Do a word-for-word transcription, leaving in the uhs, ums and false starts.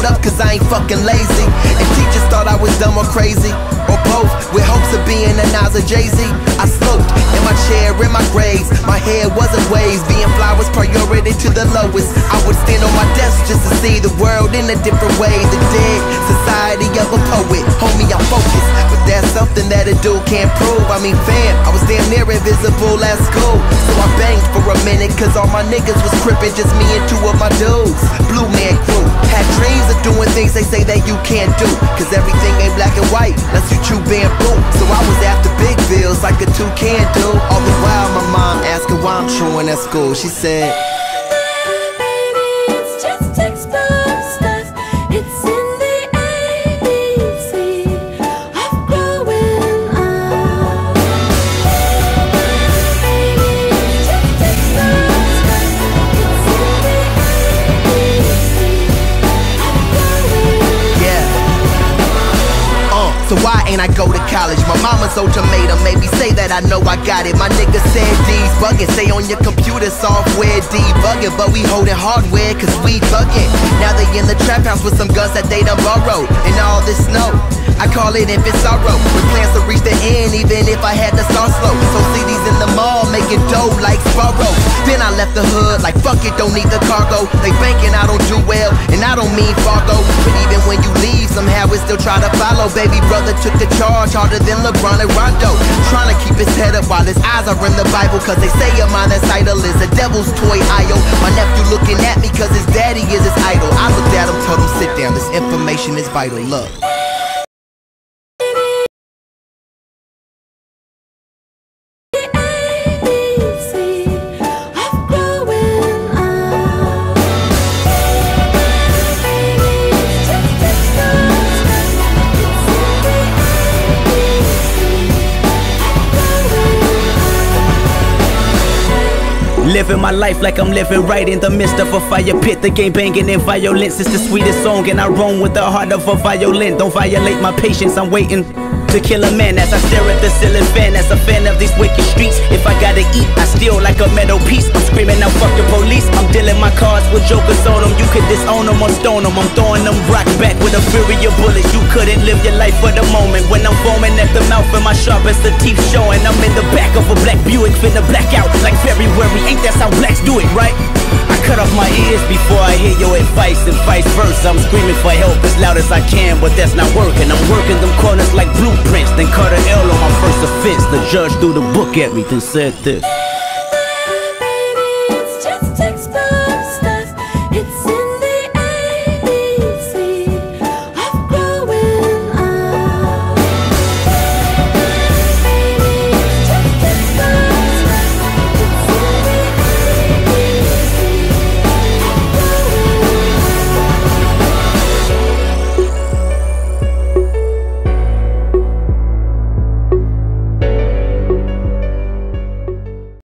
showed up cause I ain't fucking lazy. And teachers thought I was dumb or crazy, or both, with hopes of being a Nas or Jay-Z. I sloped in my chair, in my grades. My hair wasn't waves, being fly was priority to the lowest. I would stand on my desk just to see the world in a different way. The dead society of a poet. Homie, I'm focused, but that's something that a dude can't prove. I mean, fam, I was damn near invisible at school, so I banged for a minute cause all my niggas was crippin', just me and two of my dudes. Blue Man Crew had dreams of doing things they say that you can't do, cause everything ain't black and white unless you chew bamboo. So I was after big bills like a two can do. All the while my mom asking why I'm truant at school. She said, so why ain't I go to college? My mama's ultimatum made me say that I know I got it. My nigga said D's bugging, stay on your computer software debugging, but we holding hardware cause we thugging. Now they in the trap house with some guns that they done borrowed, and all this snow, I call it infant sorrow, with plans to reach the end even if I had to start slow. So C Ds in the mall making dough like Sparrow. Then I left the hood like fuck it, don't need the cargo. They banking I don't do well, and I don't mean Fargo, but even when you leave somehow it still try to follow. Baby brother took the charge harder than LeBron and Rondo, trying to keep his head up while his eyes are in the Bible, cause they say a mind that's idle is a devil's toy idol. My nephew looking at me cause his daddy is his idol. I looked at him, told him sit down, this information is vital. Look, living my life like I'm living right in the midst of a fire pit. The game banging and violence is the sweetest song, and I roam with the heart of a violin. Don't violate my patience, I'm waiting to kill a man as I stare at the ceiling fan. As a fan of these wicked streets, if I gotta eat, I steal like a metal piece. I'm screaming out fuck the police. I'm dealing my cards with jokers on them. You could disown them or stone them. I'm throwing them rock back with a fury of bullets. You couldn't live your life for the moment. When I'm foaming at the mouth and my sharpest the teeth showing, I'm in the back of a black Buick finna black out like February. Ain't that how blacks do it, right? I cut off my ears before I hear your advice, and vice versa. I'm screaming for help as loud as I can, but that's not working. I'm working them corners like blueprints, then cut an L on my first offense. The judge threw the book at me, then said this.